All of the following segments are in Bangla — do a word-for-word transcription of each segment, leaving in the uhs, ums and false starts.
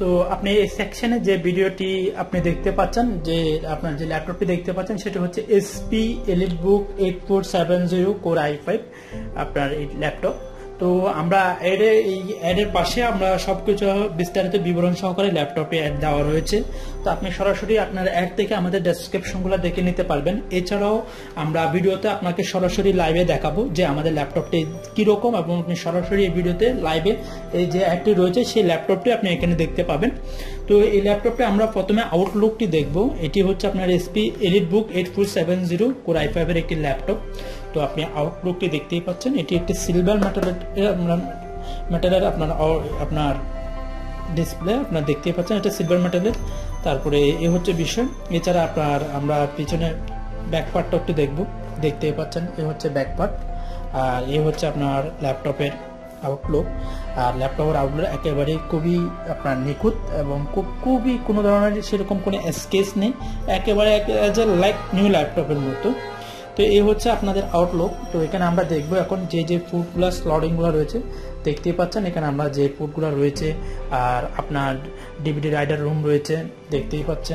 তো আপনি এই সেকশনে যে ভিডিওটি আপনি দেখতে পাচ্ছেন, যে আপনার যে ল্যাপটপটি দেখতে পাচ্ছেন সেটা হচ্ছে HP EliteBook eight four seven zero Core i five আপনার এই ল্যাপটপ। তো আমরা এর এই অ্যাডের পাশে আমরা সবকিছু বিস্তারিত বিবরণ সহকারে ল্যাপটপে অ্যাড দেওয়া রয়েছে। তো আপনি সরাসরি আপনার অ্যাড থেকে আমাদের ডেসক্রিপশনগুলো দেখে নিতে পারবেন। এছাড়াও আমরা ভিডিওতে আপনাকে সরাসরি লাইভে দেখাবো যে আমাদের ল্যাপটপটি কীরকম, এবং আপনি সরাসরি এই ভিডিওতে লাইভে এই যে অ্যাডটি রয়েছে সেই ল্যাপটপটি আপনি এখানে দেখতে পাবেন। তো এই ল্যাপটপে আমরা প্রথমে আউটলুকটি দেখব। এটি হচ্ছে আপনার HP EliteBook eight four seven zero Core i five এর একটি ল্যাপটপ। তো আপনি আউটলুকটি দেখতেই পাচ্ছেন, এটি একটি সিলভার মেটালের মেটালের আপনার আপনার ডিসপ্লে আপনার দেখতেই পাচ্ছেন, এটা সিলভার মেটালের। তারপরে এ হচ্ছে বিষয়। এছাড়া আপনার আমরা পিছনে ব্যাকপার্টটা একটু দেখব, দেখতেই পাচ্ছেন এ হচ্ছে ব্যাকপার্ট, আর এ হচ্ছে আপনার ল্যাপটপের আউটলুক। আর ল্যাপটপের আউটলুক একেবারে খুবই আপনার নিখুঁত এবং খুব খুবই কোনো ধরনের সেরকম কোনো স্কেচ নেই, একেবারে লাইক নিউ ল্যাপটপের মতো। তো এই হচ্ছে আপনাদের আউটলুক। তো এখানে আমরা দেখবো এখন যে যে ফুডগুলো স্লটিংগুলো রয়েছে, দেখতেই পাচ্ছেন এখানে আমরা যে ফুডগুলো রয়েছে, আর আপনার ডিভিডি রাইডার রুম রয়েছে দেখতেই পাচ্ছেন।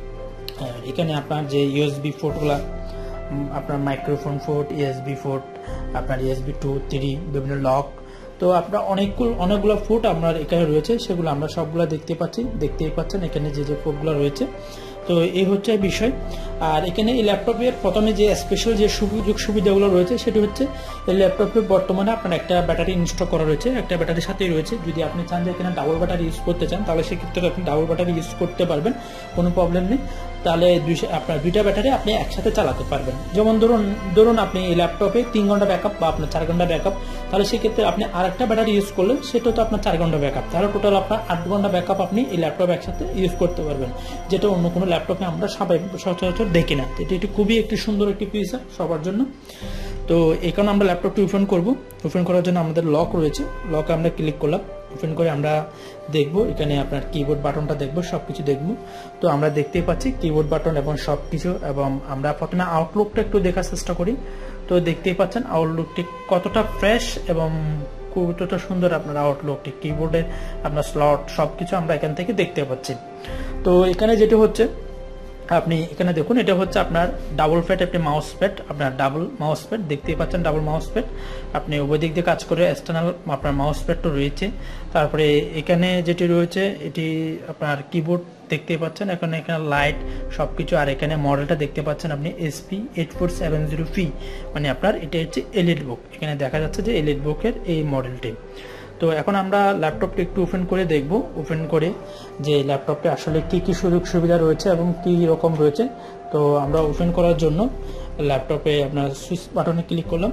আর এখানে আপনার যে ইউএসবি পোর্টগুলো, আপনার মাইক্রোফোন পোর্ট, ইউএসবি পোর্ট, আপনার ইউএসবি টু থ্রি, বিভিন্ন লক, তো আপনার অনেকগুলো অনেকগুলো ফুট আপনার এখানে রয়েছে, সেগুলো আমরা সবগুলো দেখতে পাচ্ছি, দেখতেই পাচ্ছেন এখানে যে যে ফুটগুলো রয়েছে। তো এই হচ্ছে বিষয়। আর এখানে এই ল্যাপটপের প্রথমে যে স্পেশাল যে সুযোগ সুবিধাগুলো রয়েছে সেটি হচ্ছে এই ল্যাপটপে বর্তমানে আপনার একটা ব্যাটারি ইনস্টল করা রয়েছে, একটা ব্যাটারির সাথেই রয়েছে। যদি আপনি চান যে এখানে ডাবল ব্যাটারি ইউজ করতে চান তাহলে সেক্ষেত্রে আপনি ডাবল ব্যাটারি ইউজ করতে পারবেন, কোনো প্রবলেম নেই। তাহলে দুইশো আপনার দুইটা ব্যাটারি আপনি একসাথে চালাতে পারবেন। যেমন ধরুন ধরুন আপনি এই ল্যাপটপে তিন ঘন্টা ব্যাকআপ বা আপনার চার ঘন্টা ব্যাকআপ, তাহলে সেক্ষেত্রে আপনি আরেকটা ব্যাটারি ইউজ করলেন, সেটা তো আপনার চার ঘন্টা ব্যাকআপ, তাহলে টোটাল আপনার আট ঘন্টা ব্যাকআপ আপনি এই ল্যাপটপ একসাথে ইউজ করতে পারবেন, যেটা অন্য কোনো ল্যাপটপে আমরা সচরাচর দেখি না। এটি এটি খুবই একটি সুন্দর একটি ফিচার সবার জন্য। তো এই কারণে আমরা ল্যাপটপটি ওপেন করব। ওপেন করার জন্য আমাদের লক রয়েছে, লকে আমরা ক্লিক করলাম। ওপেন করে আমরা দেখব এখানে আপনার কিবোর্ড বাটনটা দেখব, সব কিছু দেখব। তো আমরা দেখতেই পাচ্ছি কিবোর্ড বাটন এবং সব কিছু, এবং আমরা প্রথমে আউটলুকটা একটু দেখার চেষ্টা করি। তো দেখতেই পাচ্ছেন আউটলুকটি কতটা ফ্রেশ এবং কতটা সুন্দর আপনার আউটলুকটি, কিবোর্ডের আপনার স্লট সব কিছু আমরা এখান থেকে দেখতে পাচ্ছি। তো এখানে যেটা হচ্ছে আপনি এখানে দেখুন, এটা হচ্ছে আপনার ডাবল প্যাড, একটি মাউস প্যাড, আপনার ডাবল মাউস প্যাড দেখতেই পাচ্ছেন, ডাবল মাউস প্যাড। আপনি উভয় দিক দিয়ে কাজ করে এক্সটার্নাল আপনার মাউস প্যাডটা রয়েছে। তারপরে এখানে যেটি রয়েছে এটি আপনার কিবোর্ড দেখতেই পাচ্ছেন, এখানে এখানে লাইট সব কিছু। আর এখানে মডেলটা দেখতে পাচ্ছেন আপনি HP eight four seven zero P, মানে আপনার এটা হচ্ছে এলিটবুক, এখানে দেখা যাচ্ছে যে এলিটবুকের এই মডেলটি। তো এখন আমরা ল্যাপটপটি একটু ওপেন করে দেখব, ওপেন করে যে ল্যাপটপে আসলে কি কি সুযোগ সুবিধা রয়েছে এবং কি রকম রয়েছে। তো আমরা ওপেন করার জন্য ল্যাপটপে আপনার সুইচ বাটনে ক্লিক করলাম।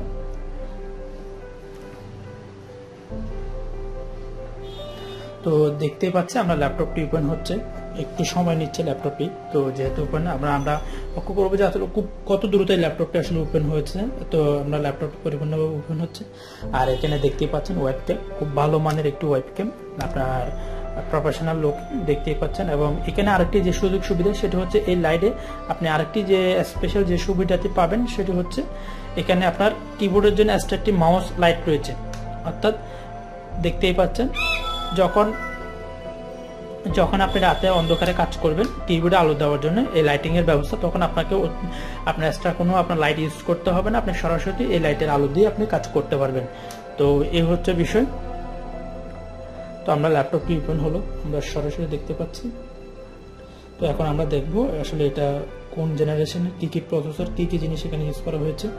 তো দেখতেই পাচ্ছি আমরা ল্যাপটপটি ওপেন হচ্ছে, একটু সময় নিচ্ছে ল্যাপটপটি। তো যেহেতু ওপেন আমরা আমরা লক্ষ্য করবো যে আসলে খুব কত দ্রুত এই ল্যাপটপটি আসলে ওপেন হয়েছে। তো আমরা ল্যাপটপটি পরিপূর্ণভাবে ওপেন হচ্ছে। আর এখানে দেখতেই পাচ্ছেন ওয়েবক্যাম, খুব ভালো মানের একটি ওয়েবক্যাম, আপনার প্রফেশনাল লুক দেখতেই পাচ্ছেন। এবং এখানে আরেকটি যে সুযোগ সুবিধা সেটা হচ্ছে এই লাইটে আপনি আরেকটি যে স্পেশাল যে সুবিধাটি পাবেন সেটি হচ্ছে এখানে আপনার কিবোর্ডের জন্য এক্সট্রা একটি মাউস লাইট রয়েছে। অর্থাৎ দেখতেই পাচ্ছেন যখন যখন আপনি রাতে অন্ধকারে কাজ করবেন কিবোর্ডে আলো দেওয়ার জন্য এই লাইটিং এর ব্যবস্থা, তখন আপনাকে আপনার এক্সট্রা কোনো আপনার লাইট ইউজ করতে হবে না, আপনি সরাসরি এই লাইটের আলো দিয়ে আপনি কাজ করতে পারবেন। তো এই হচ্ছে বিষয়। তো আমরা ল্যাপটপটি ওপেন হলো, আমরা সরাসরি দেখতে পাচ্ছি। তো এখন আমরা দেখব আসলে এটা কোন জেনারেশনের, কি কি প্রসেসর, কি কি জিনিস এখানে ইউজ করা হয়েছে।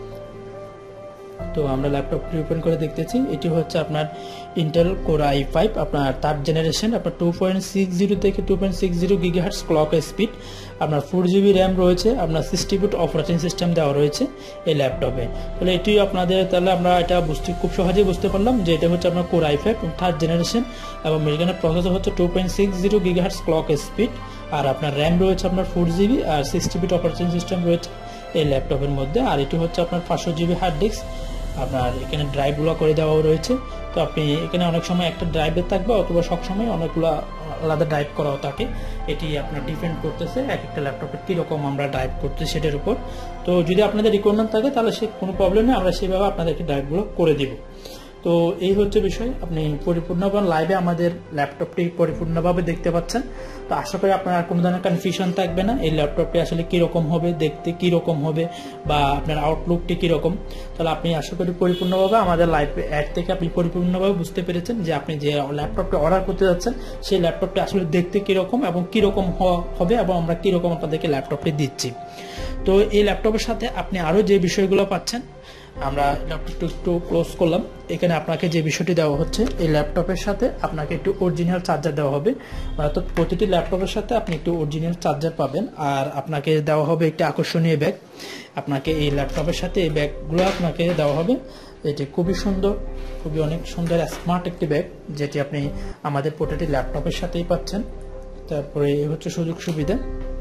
তো আমরা ল্যাপটপটি ওপেন করে দেখতেছি, এটি হচ্ছে আপনার ইন্টেল কোর আই ফাইভ আপনার থার্ড জেনারেশন, আপনার টু পয়েন্ট সিক্স জিরো থেকে two point six zero gigahertz clock speed, আপনার ফোর জিবি র্যাম রয়েছে, আপনার সিক্সটি বিট অপারেটিং সিস্টেম দেওয়া রয়েছে এই ল্যাপটপে। তাহলে এটি আপনাদের তাহলে আমরা এটা বুঝতে খুব সহজেই বুঝতে পারলাম যে এটা হচ্ছে আপনার Core i five third generation, এবং এখানে প্রসেসর হচ্ছে two point six zero gigahertz clock speed, আর আপনার র্যাম রয়েছে আপনার ফোর জিবি, আর সিক্সটি বিট অপারেটিং সিস্টেম রয়েছে এই ল্যাপটপের মধ্যে। আর এটি হচ্ছে আপনার পাঁচশো জিবি হার্ড ডিস্ক, আপনার এখানে ড্রাইভগুলো করে দেওয়া রয়েছে। তো আপনি এখানে অনেক সময় একটা ড্রাইভে থাকবে, অথবা সবসময় অনেকগুলো আলাদা ড্রাইভ করাও থাকে, এটি আপনার ডিপেন্ড করতেছে এক একটা ল্যাপটপের কীরকম আমরা ড্রাইভ করতেছি সেটার উপর। তো যদি আপনাদের রিকোয়ারমেন্ট থাকে তাহলে সে কোনো প্রবলেম নেই, আমরা সেভাবে আপনাদেরকে ড্রাইভগুলো করে দিব। তো এই হচ্ছে বিষয়, আপনি পরিপূর্ণভাবে লাইভে আমাদের ল্যাপটপটি পরিপূর্ণভাবে দেখতে পাচ্ছেন। তো আশা করি আপনার আর কোনো ধরনের কনফিউশন থাকবে না এই ল্যাপটপটি আসলে কিরকম হবে, দেখতে কিরকম হবে বা আপনার আউটলুকটি কিরকম। তাহলে আপনি আশা করি পরিপূর্ণভাবে আমাদের লাইভ অ্যাড থেকে আপনি পরিপূর্ণভাবে বুঝতে পেরেছেন যে আপনি যে ল্যাপটপটি অর্ডার করতে যাচ্ছেন সেই ল্যাপটপটি আসলে দেখতে কিরকম এবং কিরকম হবে এবং আমরা কিরকম আপনাদেরকে ল্যাপটপটি দিচ্ছি। তো এই ল্যাপটপের সাথে আপনি আরো যে বিষয়গুলো পাচ্ছেন, আমরা ল্যাপটপটি একটু ক্লোজ করলাম। এখানে আপনাকে যে বিষয়টি দেওয়া হচ্ছে, এই ল্যাপটপের সাথে আপনাকে একটু অরিজিনাল চার্জার দেওয়া হবে, অর্থাৎ প্রতিটি ল্যাপটপের সাথে আপনি একটু অরিজিনাল চার্জার পাবেন। আর আপনাকে দেওয়া হবে একটি আকর্ষণীয় ব্যাগ, আপনাকে এই ল্যাপটপের সাথে এই ব্যাগগুলো আপনাকে দেওয়া হবে। এটি খুবই সুন্দর, খুবই অনেক সুন্দর স্মার্ট একটি ব্যাগ, যেটি আপনি আমাদের প্রতিটি ল্যাপটপের সাথেই পাচ্ছেন। তারপরে এই হচ্ছে সুযোগ সুবিধা,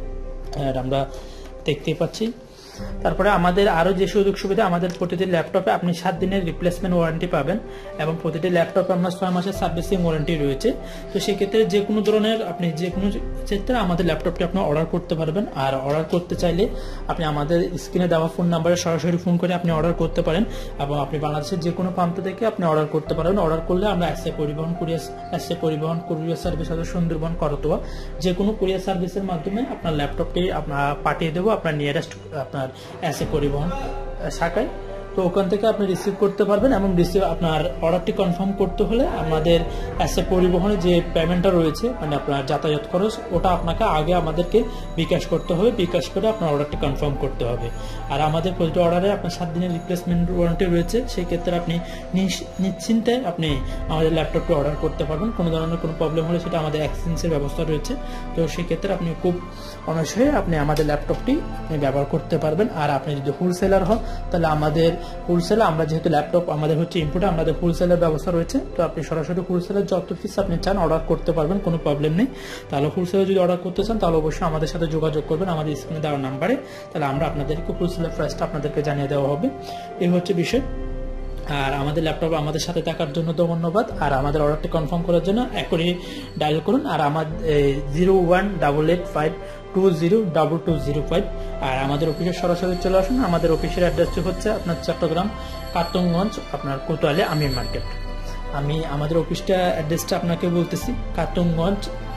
আর আমরা দেখতেই পাচ্ছি। তারপরে আমাদের আরো যে সুযোগ সুবিধা, আমাদের প্রতিটি ল্যাপটপে আপনি সাত দিনের রিপ্লেসমেন্ট ওয়ারেন্টি পাবেন এবং প্রতিটি ল্যাপটপে আপনার ছয় মাসের সার্ভিসিং ওয়ারেন্টি রয়েছে। তো সেক্ষেত্রে যে কোনো ধরনের আপনি যে কোনো ক্ষেত্রে আমাদের ল্যাপটপটি আপনি অর্ডার করতে পারবেন। আর অর্ডার করতে চাইলে আপনি আমাদের স্ক্রিনে দেওয়া ফোন নাম্বারে সরাসরি ফোন করে আপনি অর্ডার করতে পারেন এবং আপনি বাংলাদেশের যে কোনো প্রান্ত থেকে আপনি অর্ডার করতে পারবেন। অর্ডার করলে আমরা SA Paribahan courier SA Paribahan courier service অথবা সুন্দরবন করতোয়া যে কোনো কুরিয়ার সার্ভিসের মাধ্যমে আপনার ল্যাপটপটি আপনার পাঠিয়ে দেবো আপনার নিয়ারেস্ট আপনার এসএ পরিবহন শাখায়। তো ওখান থেকে আপনি রিসিভ করতে পারবেন এবং রিসিভ আপনার অর্ডারটি কনফার্ম করতে হলে আমাদের এসএ পরিবহনে যে পেমেন্টটা রয়েছে, মানে আপনার যাতায়াত খরচ, ওটা আপনাকে আগে আমাদেরকে বিকাশ করতে হবে। বিকাশ করে আপনার অর্ডারটি কনফার্ম করতে হবে। আর আমাদের প্রতিটি অর্ডারে আপনার সাত দিনের রিপ্লেসমেন্ট ওয়ারেন্টি রয়েছে। সেই ক্ষেত্রে আপনি নিশ্চিন্তে আপনি আমাদের ল্যাপটপটি অর্ডার করতে পারবেন। কোনো ধরনের কোনো প্রবলেম হলে সেটা আমাদের এক্সচেঞ্জের ব্যবস্থা রয়েছে। তো সেই ক্ষেত্রে আপনি খুব অনায়াসে আপনি আমাদের ল্যাপটপটি আপনি ব্যবহার করতে পারবেন। আর আপনি যদি হোলসেলার হন তাহলে আমাদের হোলসেলার, আমরা যেহেতু ল্যাপটপ আমাদের হচ্ছে ইম্পোর্ট, আমাদের হোলসেলের ব্যবস্থা রয়েছে। তো আপনি সরাসরি হোলসেলের যত পিস আপনি চান অর্ডার করতে পারবেন, কোনো প্রবলেম নেই। তাহলে হোলসেলার যদি অর্ডার করতে চান তাহলে অবশ্যই আমাদের সাথে যোগাযোগ করবেন আমাদের স্ক্রিনে দেওয়া নাম্বারে। তাহলে আমরা আপনাদেরকে হোলসেলের প্রাইসটা আপনাদেরকে জানিয়ে দেওয়া হবে। এই হচ্ছে বিষয়। আর আমাদের ল্যাপটপ আমাদের সাথে থাকার জন্য ধন্যবাদ। আর আমাদের অর্ডারটি কনফার্ম করার জন্য এখনই ডায়াল করুন। আর আমার zero one double eight five two zero double two zero five. আর আমাদের অফিসে সরাসরি চলে আসুন। আমাদের অফিসের অ্যাড্রেসটি হচ্ছে আপনার চট্টগ্রাম কার্তুমগঞ্জ, আপনার কোতোয়ালি আমির মার্কেট। আমি আমাদের অফিসটা অ্যাড্রেসটা আপনাকে বলতেছি, কার্তুমগঞ্জ